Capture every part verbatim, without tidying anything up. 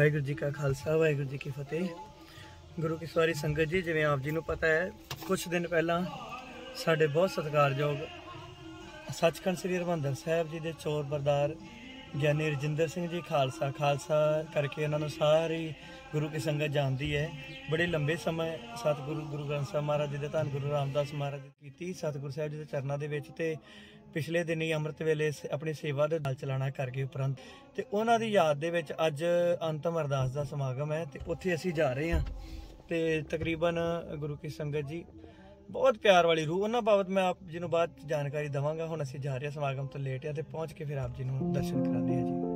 वाहिगुरू जी का खालसा वाहिगुरू जी की फतेह। गुरु की सवारी संगत जी, जिवें आप जी नूं पता है कुछ दिन पहला साडे बहुत सत्कारयोग सचखंड श्री हरमंदर साहिब जी के चोर बरदार ज्ञानी रजिंदर सिंह जी खालसा खालसा करके उन्होंने सारी गुरु की संगत जानती है। बड़े लंबे समय सतगुरु गुरु ग्रंथ साहब महाराज जी के धन गुरु रामदास महाराज जी की सतगुरु साहब जी के चरणों के विच ते पिछले दिन ही अमृत वेले अपनी सेवा के दल चलाना करके उपरंत तो उन्हों की याद दे विच अज अंतम अरदास का समागम है तो उत्थे असीं जा रहे हैं। तो तकरीबन गुरु की संगत जी बहुत प्यार वाली रूह उन्होंने बाबत मैं आप जी बाद जानकारी देवांगा। हुण असीं जा रहे हैं समागम तो लेट है तो पहुँच के फिर आप जी दर्शन कराने हैं जी।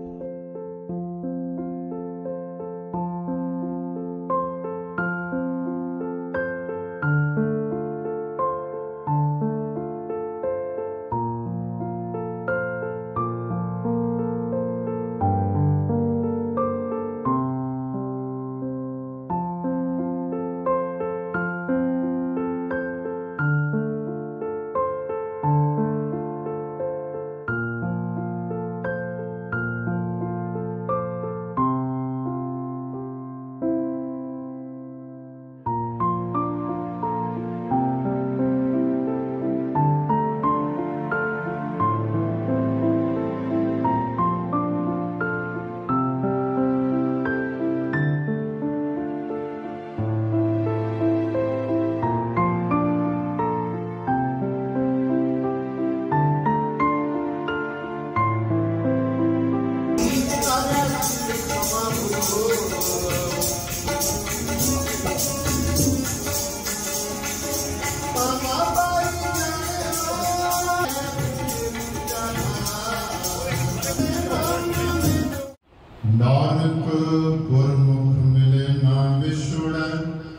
नानक गुरमुख मिले ना विछुड़ै,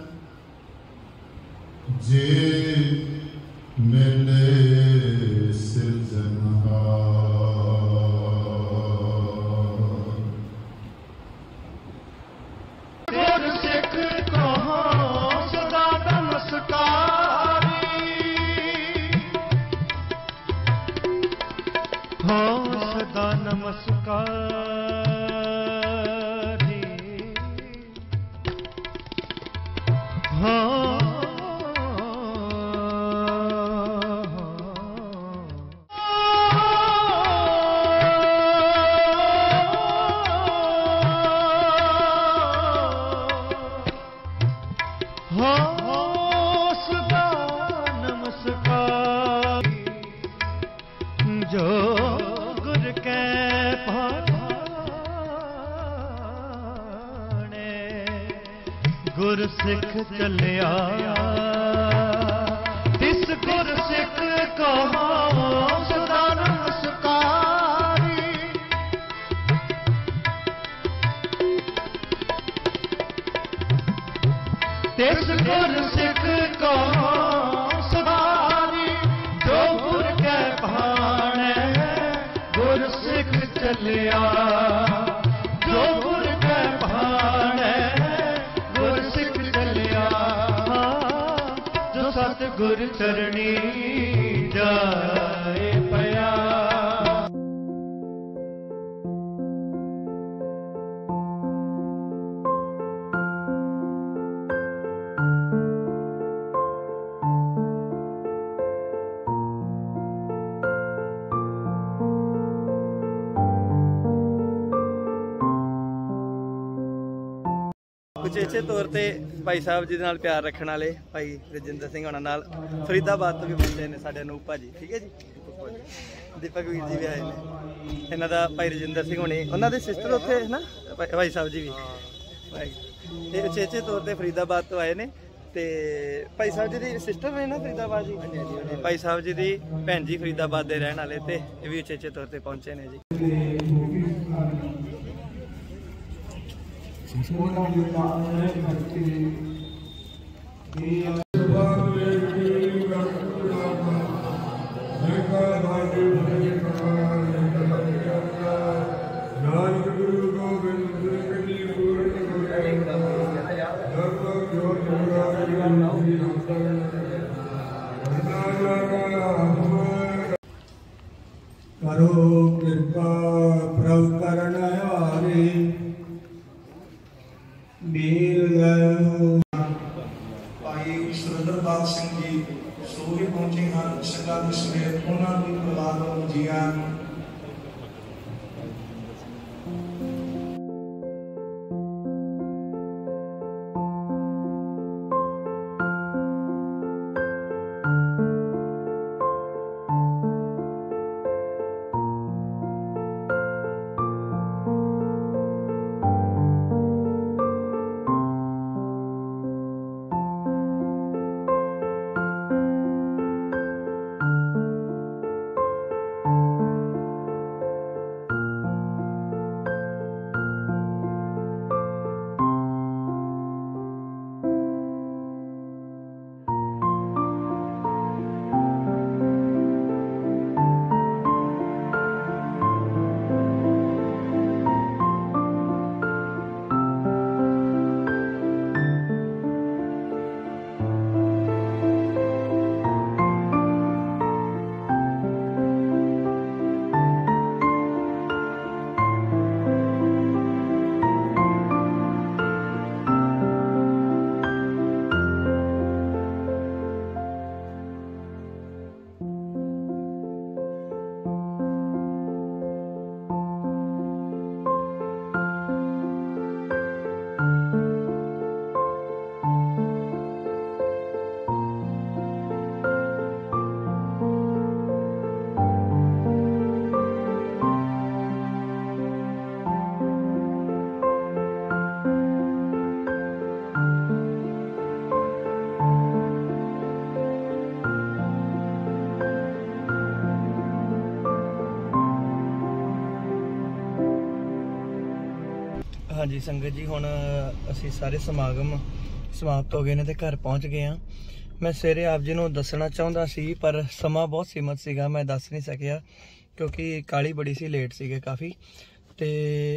जे मिले सिरजनहार। गुर सिख कहो सदा नमस्कारी, हो सदा नमस्कार। जो गुर के भाने गुर सिख चलिया, तिस गुर सिख कहो सदा नमस्कारी। तिस गुर सिख कहो सवारी, जो गुर के भाने गुर सिख चलिया, जो गुर के भाने गुर सिख चलिया। जो सतगुर चरणी जाए पया। उचेचे तौर पर भाई साहब जी नाल प्यार रखने वाले भाई रजिंदर सिंह होना नाल फरीदाबाद तो भी पहुंचे ने साडे अनूप भाजी, ठीक है जी। दीपक वीर जी भी आए ने, इन्हां दा भाई रजिंदर सिंह होने उन्हां दे सिस्टर उत्थे है ना भाई साहब जी भी भाई ते उचेचे तौर पर फरीदाबाद तो आए ने। ते भाई साहब जी दी सिस्टर ने ना फरीदाबाद जी, भाई साहब जी दी भैन जी फरीदाबाद दे रहने वाले ते भी उचेचे तौर पर पहुंचे ने जी। करो कृपा प्रभु करण हारे, ਜੋ ਵੀ ਪਹੁੰਚੇ ਹਨ ਸੰਗਤਾਂ ਦੇ ਸਮੇਤ ਉਹਨਾਂ ਦੀ ਪਰਿਵਾਰ ਨੂੰ ਜੀ ਆਇਆਂ ਨੂੰ। ਹਾਂਜੀ ਸੰਗਤ ਜੀ, ਹੁਣ ਅਸੀਂ ਸਾਰੇ ਸਮਾਗਮ ਸਮਾਪਤ ਹੋ ਗਏ ਨੇ ਤੇ ਘਰ ਪਹੁੰਚ ਗਏ ਆ। ਮੈਂ ਸਵੇਰੇ ਆਪ ਜੀ ਨੂੰ ਦੱਸਣਾ ਚਾਹੁੰਦਾ ਸੀ ਪਰ ਸਮਾਂ ਬਹੁਤ ਸੀਮਤ ਸੀਗਾ, ਮੈਂ ਦੱਸ ਨਹੀਂ ਸਕਿਆ ਕਿਉਂਕਿ ਕਾਲੀ ਬੜੀ ਸੀ, ਲੇਟ ਸੀਗੇ ਕਾਫੀ। ਤੇ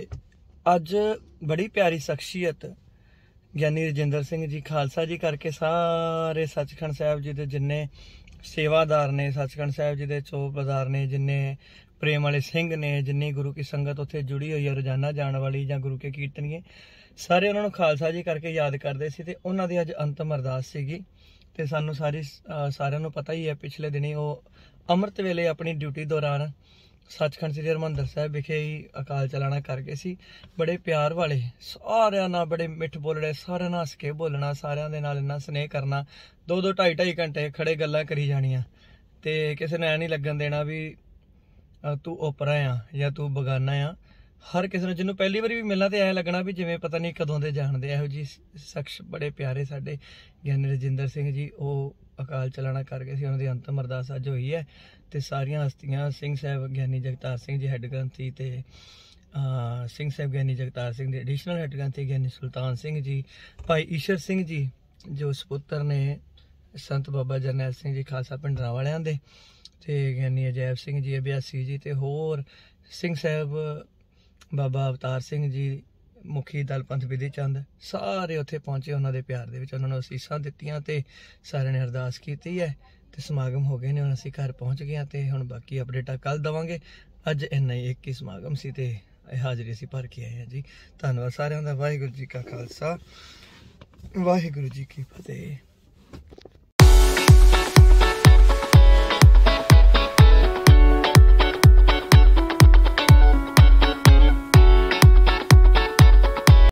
ਅੱਜ ਬੜੀ ਪਿਆਰੀ ਸ਼ਖਸੀਅਤ ਗਿਆਨੀ ਰਜਿੰਦਰ ਸਿੰਘ ਜੀ ਖਾਲਸਾ ਜੀ ਕਰਕੇ ਸਾਰੇ ਸੱਚਖੰਡ ਸਾਹਿਬ ਜੀ ਦੇ ਜਿੰਨੇ ਸੇਵਾਦਾਰ ਨੇ, ਸੱਚਖੰਡ ਸਾਹਿਬ ਜੀ ਦੇ ਚੌਕੀਦਾਰ ਨੇ, ਜਿੰਨੇ ਪ੍ਰੇਮ ਵਾਲੇ ਸਿੰਘ ਨੇ, ਜਿੰਨੀ ਗੁਰੂ ਕੀ ਸੰਗਤ ਉੱਥੇ ਜੁੜੀ ਹੋਈ ਹੈ ਰੋਜ਼ਾਨਾ ਜਾਣ ਵਾਲੀ ਜਾਂ ਗੁਰੂ ਕੇ ਕੀਰਤਨੀਏ, ਸਾਰੇ ਉਹਨਾਂ ਨੂੰ ਖਾਲਸਾ ਜੀ ਕਰਕੇ ਯਾਦ ਕਰਦੇ ਸੀ। ਤੇ ਉਹਨਾਂ ਦੀ ਅੱਜ ਅੰਤਮ ਅਰਦਾਸ ਸੀਗੀ। ਤੇ ਸਾਨੂੰ ਸਾਰੀ ਸਾਰਿਆਂ ਨੂੰ ਪਤਾ ਹੀ ਹੈ, ਪਿਛਲੇ ਦਿਨੀ ਉਹ ਅੰਮ੍ਰਿਤ ਵੇਲੇ ਆਪਣੀ ਡਿਊਟੀ ਦੌਰਾਨ ਸੱਚਖੰਡ ਸ੍ਰੀ ਹਰਿਮੰਦਰ ਸਾਹਿਬ ਵਿਖੇ ਹੀ ਅਕਾਲ ਚਲਾਣਾ ਕਰ ਗਏ ਸੀ। ਬੜੇ ਪਿਆਰ ਵਾਲੇ, ਸਾਰਿਆਂ ਨਾਲ ਬੜੇ ਮਿੱਠ ਬੋਲੜੇ, ਸਾਰਿਆਂ ਨਾਲ ਹੱਸ ਕੇ ਬੋਲਣਾ, ਸਾਰਿਆਂ ਦੇ ਨਾਲ ਇੰਨਾ ਸਨੇਹ ਕਰਨਾ, ਦੋ ਦੋ ਢਾਈ ਢਾਈ ਘੰਟੇ ਖੜੇ ਗੱਲਾਂ ਕਰੀ ਜਾਣੀਆਂ ਤੇ ਕਿਸੇ ਨੂੰ ਐ ਨਹੀਂ ਲੱਗਣ ਦੇਣਾ ਵੀ ਤੂੰ ਓਪਰਾ ਆ ਜਾਂ ਤੂੰ ਬਗਾਨਾ ਆ। ਹਰ ਕਿਸੇ ਨੂੰ ਜਿਹਨੂੰ ਪਹਿਲੀ ਵਾਰੀ ਵੀ ਮਿਲਣਾ ਤੇ ਐ ਲੱਗਣਾ ਵੀ ਜਿਵੇਂ ਪਤਾ ਨਹੀਂ ਕਦੋਂ ਦੇ ਜਾਣਦੇ। ਇਹੋ ਜੀ ਸ਼ਖਸ ਬੜੇ ਪਿਆਰੇ ਸਾਡੇ ਗਿਆਨੀ ਰਜਿੰਦਰ ਸਿੰਘ ਜੀ, ਉਹ ਅਕਾਲ ਚਲਾਣਾ ਕਰ ਗਏ ਸੀ। ਉਹਨਾਂ ਦੀ ਅੰਤਮ ਅਰਦਾਸ ਅੱਜ ਹੋਈ ਹੈ ਤੇ ਸਾਰੀਆਂ ਹਸਤੀਆਂ ਸਿੰਘ ਸਾਹਿਬ ਗਿਆਨੀ ਜਗਤਾਰ ਸਿੰਘ ਜੀ ਹੈੱਡ ਗ੍ਰੰਥੀ ਤੇ ਸਿੰਘ ਸਾਹਿਬ ਗਿਆਨੀ ਜਗਤਾਰ ਸਿੰਘ ਦੇ ਐਡੀਸ਼ਨਲ ਹੈੱਡ ਗ੍ਰੰਥੀ ਗਿਆਨੀ ਸੁਲਤਾਨ ਸਿੰਘ ਜੀ, ਭਾਈ ਈਸ਼ਰ ਸਿੰਘ ਜੀ ਜੋ ਸਪੁੱਤਰ ਨੇ ਸੰਤ ਬਾਬਾ ਜਰਨੈਲ ਸਿੰਘ ਜੀ ਖਾਲਸਾ ਪਿੰਡਰਾਂ ਵਾਲਿਆਂ ਦੇ, ਤੇ ਗਿਆਨੀ ਅਜੈਬ ਸਿੰਘ ਜੀ ਅਭਿਆਸੀ ਜੀ, ਤੇ ਹੋਰ ਸਿੰਘ ਸਾਹਿਬ ਬਾਬਾ ਅਵਤਾਰ ਸਿੰਘ ਜੀ ਮੁਖੀ ਦਲ ਪੰਥ ਵਿਧੀ ਚੰਦ, ਸਾਰੇ ਉੱਥੇ ਪਹੁੰਚੇ। ਉਹਨਾਂ ਦੇ ਪਿਆਰ ਦੇ ਵਿੱਚ ਉਹਨਾਂ ਨੂੰ ਅਸੀਸਾਂ ਦਿੱਤੀਆਂ ਤੇ ਸਾਰਿਆਂ ਨੇ ਅਰਦਾਸ ਕੀਤੀ ਹੈ ਤੇ ਸਮਾਗਮ ਹੋ ਗਏ ਨੇ। ਹੁਣ ਅਸੀਂ ਘਰ ਪਹੁੰਚ ਗਏ ਹਾਂ ਤੇ ਹੁਣ ਬਾਕੀ ਅਪਡੇਟਾਂ ਕੱਲ ਦੇਵਾਂਗੇ। ਅੱਜ ਇੰਨਾ ਹੀ ਇੱਕ ਹੀ ਸਮਾਗਮ ਸੀ ਤੇ ਹਾਜ਼ਰੀ ਅਸੀਂ ਭਰ ਕੇ ਆਏ ਹਾਂ ਜੀ। ਧੰਨਵਾਦ ਸਾਰਿਆਂ ਦਾ। ਵਾਹਿਗੁਰੂ ਜੀ ਕਾ ਖਾਲਸਾ, ਵਾਹਿਗੁਰੂ ਜੀ ਕੀ ਫਤਿਹ।